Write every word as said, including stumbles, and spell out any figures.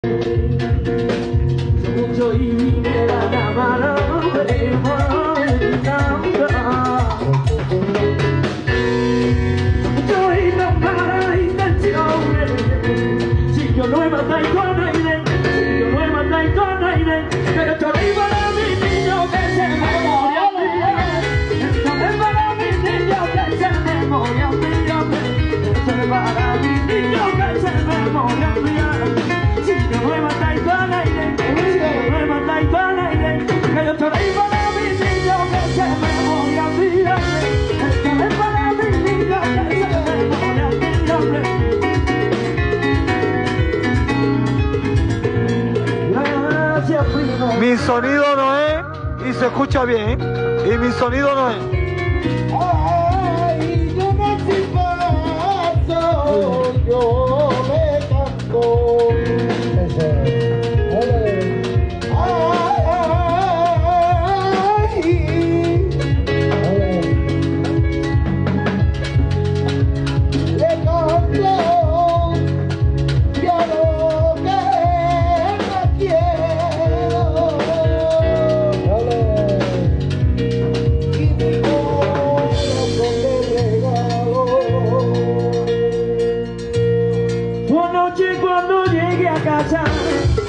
Mucho y vine a la mano de mucho y no para intenciones. Si yo no he matado con aire, si yo no he matado con aire, pero esto es para mi niño que se me murió. Esto es para mi niño que se me murió. Esto es para mi niño que se me murió. Si yo no he matado con aire, si yo no he matado con aire, pero esto es para mi niño que se me murió. Esto es para mi niño que se me murió. Gracias, primo. Mi sonido no es y se escucha bien, y mi sonido no es. Ay, yo no soy paso, yo me canto. Anoche cuando llegué a casa